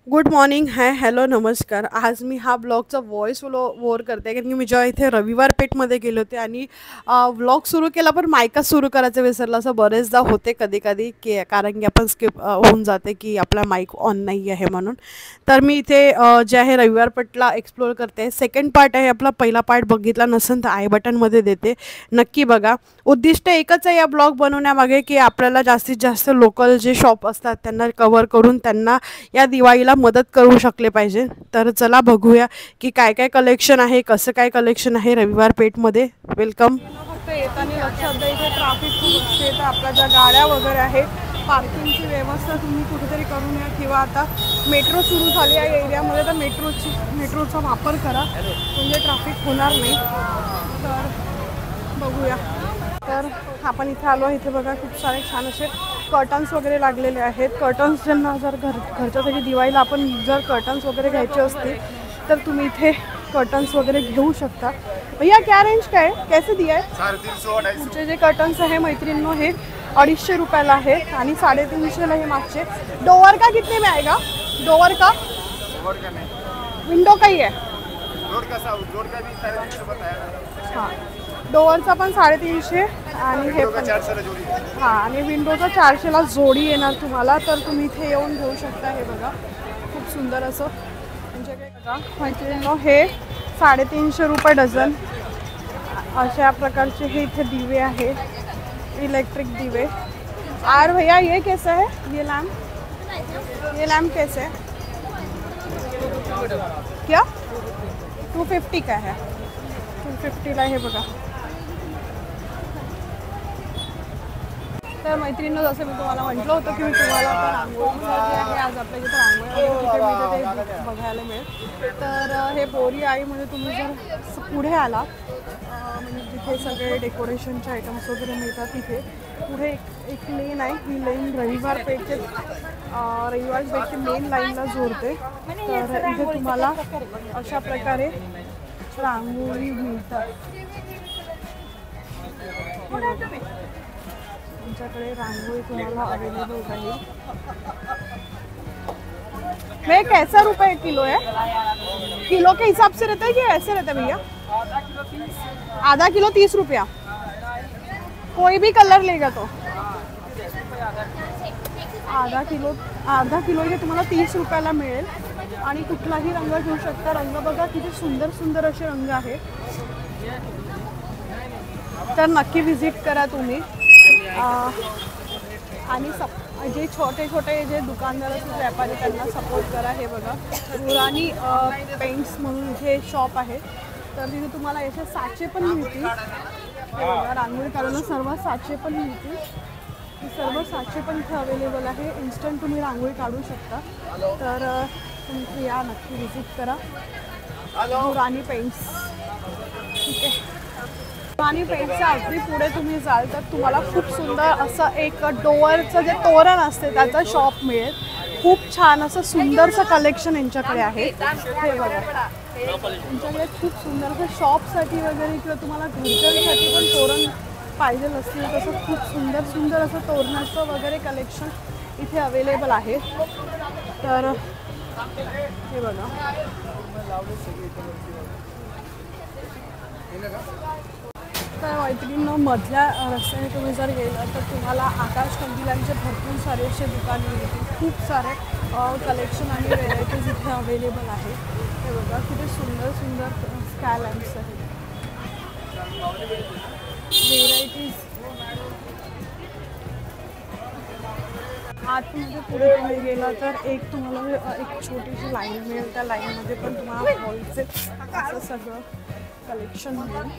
Good morning hi hello नमस्कार. आज मी हा ब्लॉगचा व्हॉइस ओव्हर करते कारण की मी जेव्हा इथे रविवार पेठमध्ये गेले होते आणि व्लॉग सुरू केला पण मायकाच सुरू करायचं विसरलं. असं बरेचदा होते कधी कधी की कारण की आपण स्किप होऊन जाते की आपला माईक ऑन नाही आहे म्हणून. तर मी इथे जे आहे रविवार पेठला एक्सप्लोअर करते. सेकंड पार्ट आहे आपला. पहिला पार्ट बघितला नसेल तर आय बटनमध्ये देते, नक्की बघा. उद्दिष्ट एकच आहे या ब्लॉग बनवण्यामागे की आपल्याला जास्तीत जास्त लोकल जे शॉप असतात त्यांना कव्हर करून त्यांना या दिवाळीला मदत करू शकले पाहिजे. तर चला बघूया की काय काय कलेक्शन आहे, कसं काय कलेक्शन आहे रविवार पेठमध्ये. वेलकम. फक्त येताना लक्षात द्या इथे ट्रॅफिक खूप असते, तर आपल्या ज्या गाड्या वगैरे आहेत पार्किंगची व्यवस्था तुम्ही कुठेतरी करून या किंवा आता मेट्रो सुरू झाली आहे एरियामध्ये तर मेट्रोचा वापर करा म्हणजे ट्रॅफिक होणार नाही. तर बघूया. तर आपण इथे आलो आहे. इथे बघा खूप सारे छान असे कर्टन्स वगैरे लागलेले आहेत. कर्टन्स ज्यांना जर घरच्यासाठी दिवाळीला आपण जर कर्टन्स वगैरे घ्यायचे असतील तर तुम्ही इथे कर्टन्स वगैरे घेऊ शकता. भैया क्या रेंज का है, कैसे दिया है? 350. तुमचे जे कर्टन्स आहे मैत्रिणींनो हे 250 रुपयाला आहे आणि 350ला हे मागचे. डोअर का कितने में आएगा? डोअर का विंडो का ही है. हां, डोअरचा पण 350 आणि हे पण 400 हां आणि विंडोचा 400ला जोडी येणार तुम्हाला. तर तुम्ही इथे येऊन घेऊ शकता. हे बघा खूप सुंदर असं तुमच्याकडे बघा मैत्रिणींनो हे 350 रुपये डझन अशा प्रकारचे हे इथे दिवे आहे, इलेक्ट्रिक दिवे. और भैया ये कैसा है, ये लैम्प कैसे है? क्या 250 का है? 250ला हे बघा. तर मैत्रिणींनो जसं मी तुम्हाला म्हटलं होतं की मी तुम्हाला आता रांगोळी जे आहे आज आपल्या इथे रांगोळी तिथे मिळते ते बघायला मिळेल. तर हे बोरी आई म्हणजे तुम्ही जर पुढे आला म्हणजे जिथे सगळे डेकोरेशनचे आयटम्स वगैरे मिळतात तिथे पुढे एक लेन आहे. ही लेन रविवार पेठचे मेन लाईनला जोडते. तर इथे तुम्हाला अशा प्रकारे रांगोळी मिळतात. तुमच्याकडे रांगोळी तुम्हाला अवेलेबल राहील. मैं कैसा रुपए किलो है? किलो के हिसाब से रहता है कि ऐसे रहता है भैया? आधा किलो 30 रुपया. कोई भी कलर लेगा तो आधा किलो हे तुम्हाला 30 रुपयाला मिळेल आणि कुठलाही रंग घेऊ शकता. रंग बघा किती सुंदर सुंदर असे रंग आहे. तर नक्की विजिट करा तुम्ही. आणि जे छोटे छोटे जे दुकानदार असतात व्यापारी त्यांना सपोर्ट करा. हे बघा रुरानी पेंट्स म्हणून इथे शॉप आहे. तर तिथे तुम्हाला याचे साचे पण मिळतील. हे बघा रांगोळी काढून सर्व साचे पण मिळतील. सर्व साचे पण इथे अवेलेबल आहे. इन्स्टंट तुम्ही रांगोळी काढू शकता. तर तुम्ही या नक्की विजिट करा रुरानी पेंट्स. ठीक आहे. आणि पेंटच्या अगदी पुढे तुम्ही जाल तर तुम्हाला खूप सुंदर असं एक डोअरचं जे तोरण असते त्याचं शॉप मिळेल. खूप छान असं सुंदरसं कलेक्शन यांच्याकडे आहे. हे बघा यांच्याकडे खूप सुंदर असं शॉपसाठी वगैरे किंवा तुम्हाला घरच्यांसाठी पण तोरण पाहिजे असतील तसं खूप सुंदर सुंदर असं तोरणाचं वगैरे कलेक्शन इथे अवेलेबल आहे. तर हे बघा तर मैत्रिणींनो मधल्या रस्त्याने तुम्ही जर गेलात तर तुम्हाला आकाश कंदिलांचे भरपूर सारे असे दुकाने मिळतील. खूप सारे कलेक्शन आणि व्हेरायटीज इथे अवेलेबल आहे. हे बघा किती सुंदर सुंदर स्काय लॅम्प्स आहेत. व्हेरायटीज आतमध्ये पुढे तुम्ही गेला तर एक तुम्हाला एक छोटीशी लाईन मिळेल. त्या लाईनमध्ये पण तुम्हाला हॉलचे असं सगळं कलेक्शन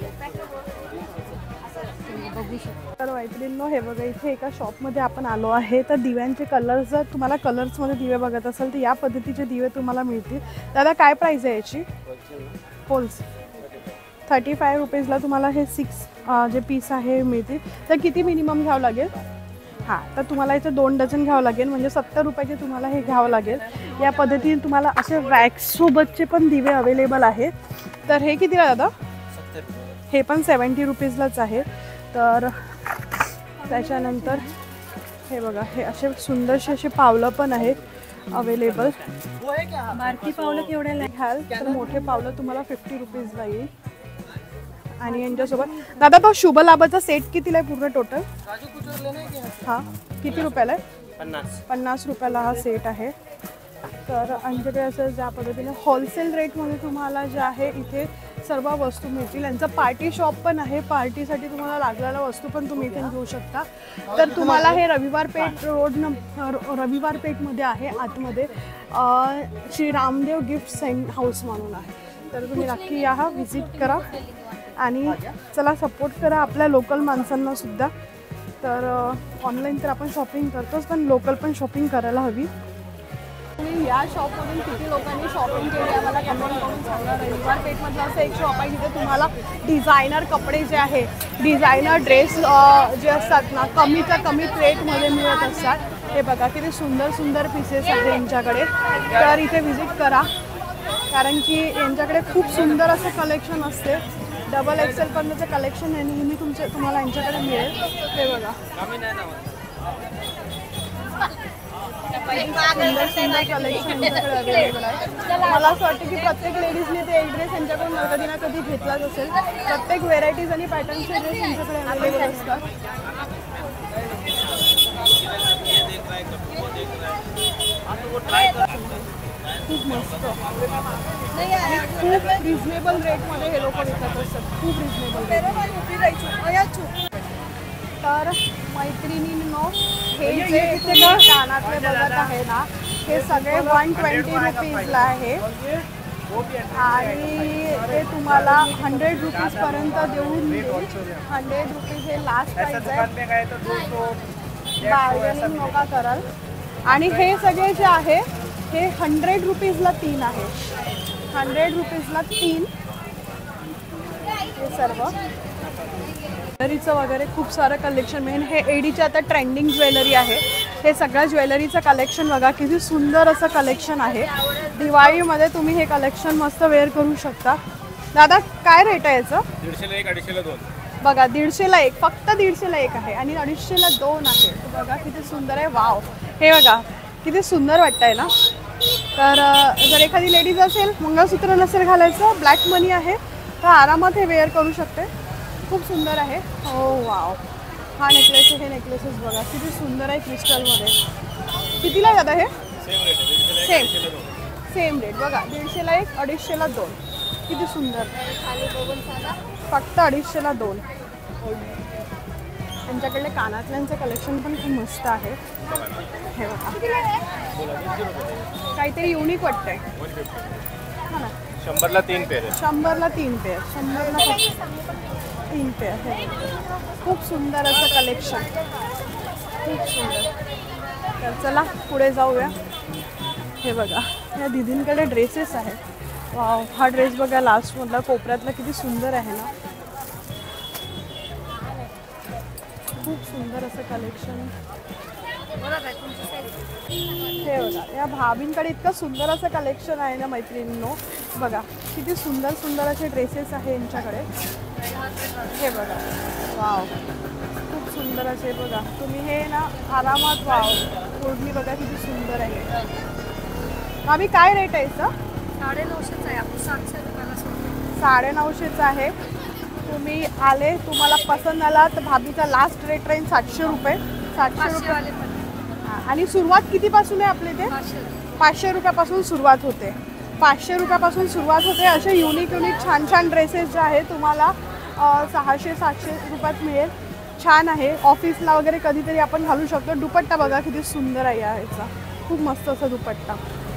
बघू शकतो. तर मैत्रिणींनो हे बघा इथे एका शॉपमध्ये आपण आलो आहे. तर दिव्यांचे कलर्स जर तुम्हाला कलर्समध्ये दिवे बघत असाल तर या पद्धतीचे दिवे तुम्हाला मिळतील. दादा काय प्राईस आहे याची? होल्स 35 रुपीजला तुम्हाला हे 6 जे पीस आहे मिळतील. तर किती मिनिमम घ्यावं लागेल? हां तर तुम्हाला इथे 2 डझन घ्यावं लागेल म्हणजे 70 रुपयाचे तुम्हाला हे घ्यावं लागेल. या पद्धतीने तुम्हाला असे वॅक्ससोबतचे पण दिवे अवेलेबल आहेत. तर हे किती आहे दादा? हे पण 70 रुपीजलाच आहे. तर त्याच्यानंतर हे बघा हे असे सुंदरसे असे पावलं पण आहेत. अवेलेबल. बारकी पावलं केवढ्याला घ्याल तर मोठे पावलं तुम्हाला 50 रुपीजला येईल. आणि यांच्यासोबत दादा तो शुभ लाभाचा सेट कितीला आहे पूर्ण टोटल? हा किती रुपयाला आहे? 50 रुपयाला हा सेट आहे. तर आमच्याकडे असं ज्या पद्धतीने होलसेल रेटमध्ये तुम्हाला जे आहे इथे सर्व वस्तू मिळतील. यांचं पार्टी शॉप पण आहे. पार्टीसाठी तुम्हाला लागलेल्या वस्तू पण तुम्ही इथे घेऊ शकता. तर तुम्हाला हे रविवार पेठमध्ये आहे आतमध्ये श्री रामदेव गिफ्ट हाऊस म्हणून आहे. तर तुम्ही नक्की या, व्हिजिट करा आणि चला सपोर्ट करा आपल्या लोकल माणसांना सुद्धा. तर ऑनलाईन तर आपण शॉपिंग करतोच पण लोकल पण शॉपिंग करायला हवी. या शॉपमधून किती लोकांनी शॉपिंग केली आम्हाला कमेंट करून सांगा. रविवार पेठमधलं असं एक शॉप आहे जिथे तुम्हाला डिझायनर कपडे जे आहे, डिझायनर ड्रेस जे असतात ना कमीच्या कमी रेटमध्ये मिळत असतात. हे बघा किती सुंदर सुंदर पीसेस आहेत यांच्याकडे. तर इथे व्हिजिट करा कारण की यांच्याकडे खूप सुंदर असं कलेक्शन असते. डबल एक्सेल पर्यंतचं कलेक्शन आहे नेहमी तुम्हाला यांच्याकडे मिळेल. हे बघा सुंदर सुंदर कलेक्शन यांच्याकडे अवेलेबल आहे. मला असं वाटतं की प्रत्येक लेडीजने ते एक ड्रेस यांच्याकडून कधी ना कधी घेतलाच असेल. प्रत्येक व्हेरायटीज आणि पॅटर्नचे ड्रेस यांच्याकडे अवेलेबल असतात. खूप मस्त आणि खूप रिजनेबल रेटमध्ये हे लोक विकत असतात. खूप रिजनेबल रेट. तर मैत्रिणींनो हे जे इथे कानातले बघत आहे ना हे सगळे 120 रुपीजला आहे आणि ते तुम्हाला 100 रुपीजपर्यंत देऊन देईल. 100 रुपीज हे लास्ट प्राईस आहे. बार्गेनिंग नका कराल. आणि हे सगळे जे आहे हे 100 रुपीजला 3 आहे. 100 रुपीजला 3 हे सर्व ज्वेलरीचं वगैरे खूप सारं कलेक्शन मिळेल. हे एडीचे आता ट्रेंडिंग ज्वेलरी आहे. हे सगळ्या ज्वेलरीचं कलेक्शन बघा किती सुंदर असं कलेक्शन आहे. दिवाळीमध्ये तुम्ही हे कलेक्शन मस्त वेअर करू शकता. दादा काय रेट आहे याचं? 150ला 1, 250ला 2. बघा 150ला 1, फक्त 150ला 1 आहे आणि 250ला 2 आहे. बघा किती सुंदर आहे. वाव, हे बघा किती सुंदर वाटतंय ना. तर जर एखादी लेडीज असेल मंगळसूत्र नसेल घालायचं, ब्लॅक मनी आहे तर आरामात हे वेअर करू शकते. खूप सुंदर आहे. हो वाव, हा नेकलेस हे नेकलेसेस बघा किती सुंदर आहे क्रिस्टलमध्ये. कितीला आहे दादा हे? सेम रेट बघा 150ला 1, 250ला 2. किती सुंदर. फक्त 250ला 2. त्यांच्याकडले कानातल्यांचं कलेक्शन पण खूप मस्त आहे. हे बघा काहीतरी युनिक वाटतंय. हा ना 100ला 3 पेअर आहे. 100ला 3 पेअर. 100ला 3 पेअर. खूप सुंदर असं कलेक्शन. खूप सुंदर. तर चला पुढे जाऊया. हे बघा या दीदींकडे ड्रेसेस आहेत. वाव, हा ड्रेस बघा लास्टमधला कोपऱ्यातला किती सुंदर आहे ना. खूप सुंदर असं कलेक्शन. हे बघा या भाभींकडे इतकं सुंदर असं कलेक्शन आहे ना मैत्रिणींनो. बघा किती सुंदर सुंदर असे ड्रेसेस आहे यांच्याकडे. हे बघा वाव, खूप सुंदर असे बघा तुम्ही हे ना आरामात. वाव, ओढणी बघा किती सुंदर आहे. भाभी काय रेट आहे याचं? 950 आहे. आपण 700 रुपयाला सोडतो. 950 आहे. तुम्ही आले तुम्हाला पसंत आला तर भाभीचा लास्ट रेट राहील 700 रुपये. 700 रुपये. आणि सुरुवात कितीपासून आहे आपल्या इथे? 500 रुपयापासून सुरुवात होते. 500 रुपयापासून सुरुवात होते. असे युनिक छान छान ड्रेसेस जे आहे तुम्हाला 600-700 रुपयात मिळेल. छान आहे. ऑफिसला वगैरे कधीतरी आपण घालू शकतो. दुपट्टा बघा किती सुंदर आहे याचा. खूप मस्त असा दुपट्टा.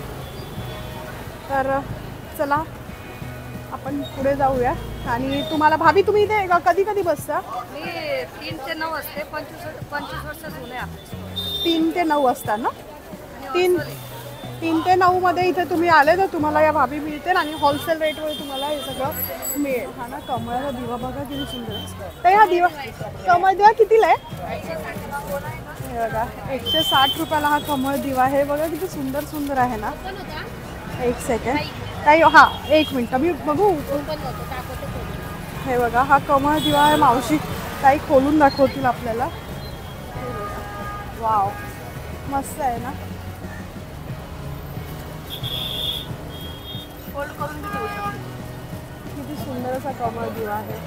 तर चला आपण पुढे जाऊया. आणि तुम्हाला भाभी तुम्ही इथे कधी कधी बसता? मी 3 ते 9 असते. 25 वर्ष जुने आहे. 3 ते 9 वाजता ना? 3 ते 9 मध्ये इथे तुम्ही आले तर तुम्हाला या भाभी मिळतील आणि होलसेल रेटवर तुम्हाला हे सगळं मिळेल. हा ना कमळाचा दिवा बघा किती सुंदर आहे. तर हा दिवा कमळ दिवा कितीला आहे? हे बघा 160 रुपयाला हा कमळ दिवा आहे. बघा किती सुंदर सुंदर आहे ना. एक सेकंड काही, हा 1 मिनिट मी बघू. हे बघा हा कमळ दिवा आहे. मावशी काही खोलून दाखवतील आपल्याला. वाव, मस्त आहे ना. असा कमळ दिवा आहे.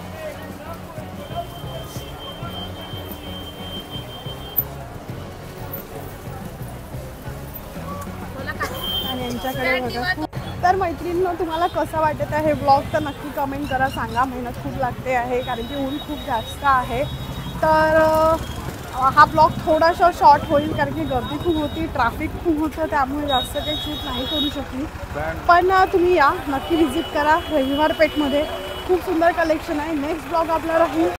आणि यांच्याकडे बघा खूप. तर मैत्रिणींनो, तुम्हाला कसं वाटत आहे ब्लॉग तर नक्की कमेंट करा, सांगा. मेहनत खूप लागते आहे कारण की ऊन खूप जास्त आहे. तर हा ब्लॉग थोडासा शॉर्ट होईल कारण की गर्दी खूप होती, ट्रॅफिक खूप होतं, त्यामुळे जास्त काही शूट नाही करू शकली. पण तुम्ही या, नक्की व्हिजिट करा रविवार पेठमध्ये. खूप सुंदर कलेक्शन आहे. नेक्स्ट ब्लॉग आपला राहील